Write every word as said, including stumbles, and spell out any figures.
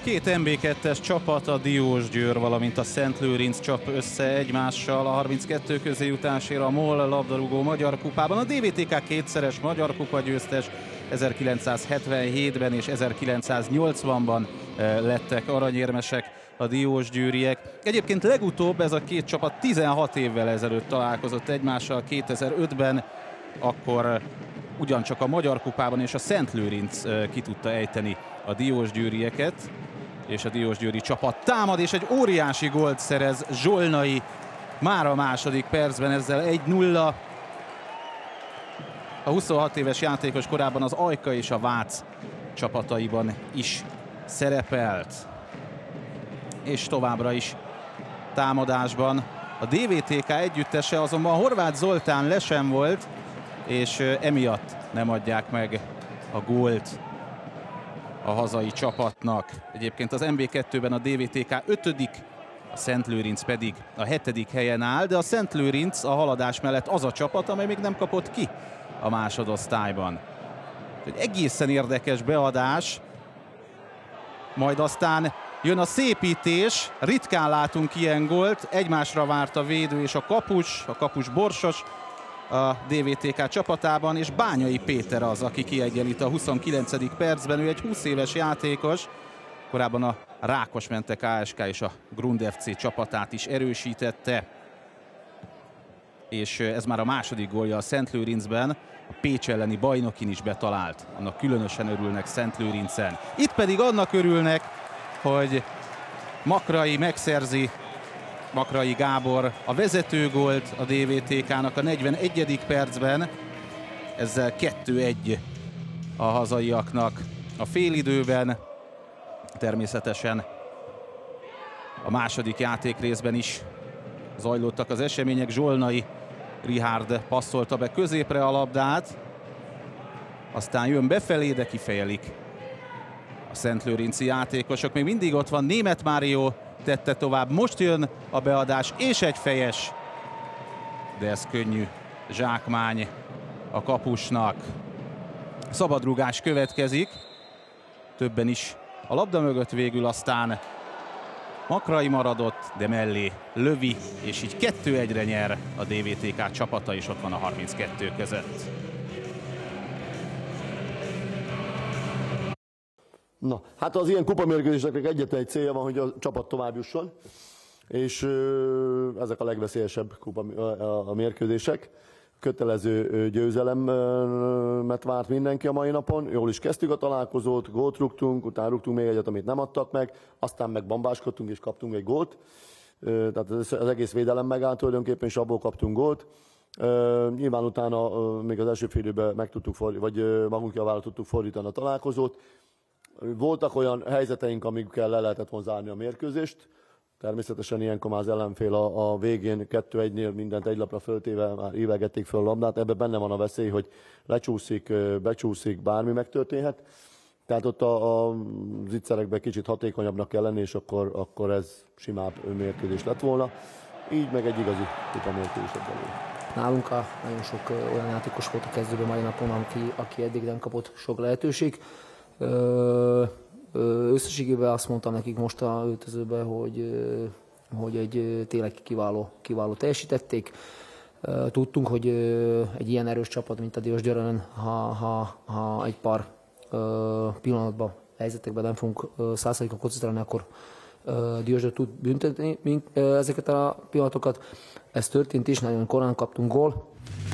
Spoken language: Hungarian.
Két em bé kettes csapat, a Diósgyőr, valamint a Szentlőrinc csap össze egymással a harminckettő közéjutásért a MOL labdarúgó Magyar Kupában. A dé vé té ká kétszeres Magyar Kupa győztes, ezerkilencszázhetvenhétben és ezerkilencszáznyolcvanban lettek aranyérmesek a diósgyőriek. Egyébként legutóbb ez a két csapat tizenhat évvel ezelőtt találkozott egymással, kétezer-ötben, akkor ugyancsak a Magyar Kupában és a Szentlőrinc ki tudta ejteni a diósgyőrieket, és a diósgyőri csapat támad, és egy óriási gólt szerez Zsolnai már a második percben, ezzel egy nulla. A huszonhat éves játékos korábban az Ajka és a Vác csapataiban is szerepelt. És továbbra is támadásban a dé vé té ká együttese, azonban Horváth Zoltán lesen volt, és emiatt nem adják meg a gólt a hazai csapatnak. Egyébként az em bé kettőben a dé vé té ká ötödik, a Szentlőrinc pedig a hetedik helyen áll, de a Szentlőrinc a haladás mellett az a csapat, amely még nem kapott ki a másodosztályban. Egy egészen érdekes beadás, majd aztán jön a szépítés, ritkán látunk ilyen gólt, egymásra várt a védő és a kapus, a kapus Borsos a dé vé té ká csapatában, és Bányai Péter az, aki kiegyenlít a huszonkilencedik percben. Ő egy húsz éves játékos, korábban a Rákosmente ká es ká és a Grund ef cé csapatát is erősítette, és ez már a második gólja a Szentlőrincben. A Pécs elleni bajnokin is betalált, annak különösen örülnek Szentlőrincen. Itt pedig annak örülnek, hogy Makrai megszerzi, Makrai Gábor a vezetőgólt a dé vé té kának a negyvenegyedik percben, ezzel kettő egy a hazaiaknak a félidőben. Természetesen a második játékrészben is zajlottak az események. Zsolnai Richárd passzolta be középre a labdát, aztán jön befelé, de kifejelik a szentlőrinci játékosok. Még mindig ott van Németh Mário, tette tovább, most jön a beadás, és egy fejes, de ez könnyű zsákmány a kapusnak. Szabadrugás következik, többen is a labda mögött, végül aztán Makrai maradott, de mellé Lövi, és így kettő egyre nyer a dé vé té ká csapata, és ott van a harminckettő között. Na, hát az ilyen kupamérkőzéseknek egyetlen egy célja van, hogy a csapat tovább jusson, és ö, ezek a legveszélyesebb kupa, a, a mérkőzések. Kötelező győzelemet várt mindenki a mai napon. Jól is kezdtük a találkozót, gólt rúgtunk, utána rúgtunk még egyet, amit nem adtak meg, aztán meg bambáskodtunk és kaptunk egy gólt. Tehát az egész védelem megállt tulajdonképpen, és abból kaptunk gólt. Nyilván utána még az első fél időben meg tudtuk fordítani, vagy magunk javára tudtuk fordítani a találkozót. Voltak olyan helyzeteink, amikkel le lehetett volna zárni a mérkőzést. Természetesen ilyenkor már az ellenfél a, a végén kettő egynél mindent egy lapra föltéve már ívelgették föl a labdát. Ebben benne van a veszély, hogy lecsúszik, becsúszik, bármi megtörténhet. Tehát ott a, a zicserekben kicsit hatékonyabbnak kell lenni, és akkor, akkor ez simább mérkőzés lett volna. Így meg egy igazi kupa mérkőzés belőle. Nálunk a, nagyon sok olyan játékos volt a kezdőben mai napon, aki, aki eddig nem kapott sok lehetőség. Ö, Összességében azt mondtam nekik most a öltözőben, hogy, hogy egy tényleg kiváló, kiváló teljesítették. Tudtunk, hogy egy ilyen erős csapat, mint a Diósgyőr, ha, ha, ha egy pár pillanatban, helyzetekben nem fogunk százalékon koncentrálni, akkor Diósgyőr tud büntetni ezeket a pillanatokat. Ez történt is, nagyon korán kaptunk gól.